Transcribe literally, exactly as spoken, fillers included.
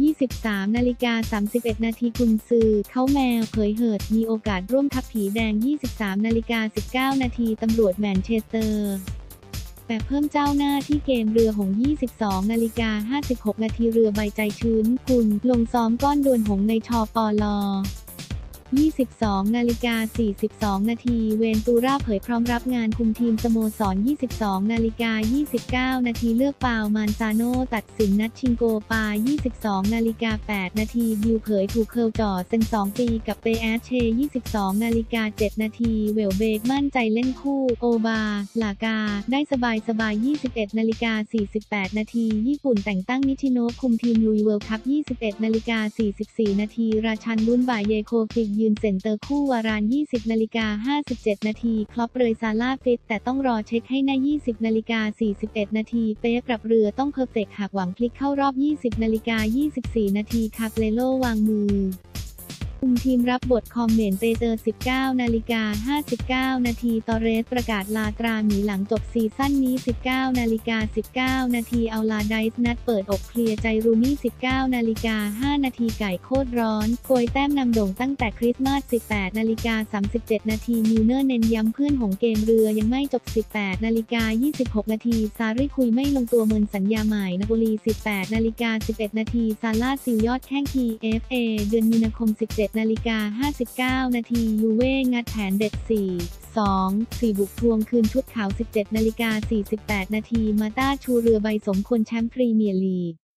ยี่สิบสามนาฬิกาสามสิบเอ็ดนาทีกุนซือเขาแมวเผยเหิดมีโอกาสร่วมทัพผีแดง ยี่สิบสามนาฬิกาสิบเก้านาทีตำรวจแมนเชสเตอร์แต่เพิ่มเจ้าหน้าที่เกมเรือหงส์ ยี่สิบสองนาฬิกาห้าสิบหกนาทีเรือใบใจชื้นกุลลงซ้อมก้อนดวลหงส์ในชปลยี่สิบสองนาฬิกาสี่สิบสองนาทีเวนตูราเผยพร้อมรับงานคุมทีมสโมสร ยี่สิบสองนาฬิกายี่สิบเก้านาทีเลือกเปามันซาโนตัดสินนัดชิงโกปา ยี่สิบสองนาฬิกาแปดนาทีบิวเผยถูกเคิลจ่อเซ็นสองปีกับเปแอชเช ยี่สิบสองนาฬิกาเจ็ดนาทีเวลเบกมั่นใจเล่นคู่โอบาลากาได้สบายสบายยี่สิบเอ็ดนาฬิกาสี่สิบแปดนาทีญี่ปุ่นแต่งตั้งนิชิโนะคุมทีมลุยเวิลด์คัพ ยี่สิบเอ็ดนาฬิกาสี่สิบสี่นาทีราชันรุ่นบ่ายเยโคฟิกยืนเซ็นเตอร์คู่วาราน ยี่สิบนาฬิกาห้าสิบเจ็ดนาทีคลอปเรยซาร่าฟิตแต่ต้องรอเช็คให้ใน ยี่สิบนาฬิกาสี่สิบเอ็ดนาทีเป๊ปกับเรือต้องเพอร์เฟกต์หากหวังพลิกเข้ารอบ ยี่สิบนาฬิกายี่สิบสี่นาทีคาเปโลวางมือคุมทีมรับบทคอมเมนเตเตอร์ สิบเก้านาฬิกาห้าสิบเก้านาทีตอเรสประกาศลาตราหมีหลังจบซีซั่นนี้ สิบเก้านาฬิกาสิบเก้านาทีเอาลาไดส์นัดเปิดอกเคลียร์ใจรูนี่ สิบเก้านาฬิกาห้านาทีไก่โคตรร้อนโกยแต้มนำโด่งตั้งแต่คริสต์มาส สิบแปดนาฬิกาสามสิบเจ็ดนาทีมิลเนอร์เน้นย้ำเพื่อนหงเกมเรือยังไม่จบ สิบแปดนาฬิกายี่สิบหกนาทีซาริคุยไม่ลงตัวเมินสัญญาใหม่นาโปลี สิบแปดนาฬิกาสิบเอ็ดนาทีซาร่าซิลยอดแข้ง ที เอฟ เอ เดือนมีนาคม สิบเจ็ดนาฬิกาห้าสิบเก้านาทียูเว่งัดแผนเด็ด สี่ สอง สี่ บุกทวงคืนชุดขาว สิบเจ็ดนาฬิกาสี่สิบแปดนาทีมาต้าชูเรือใบสมควรแชมป์พรีเมียร์ลีก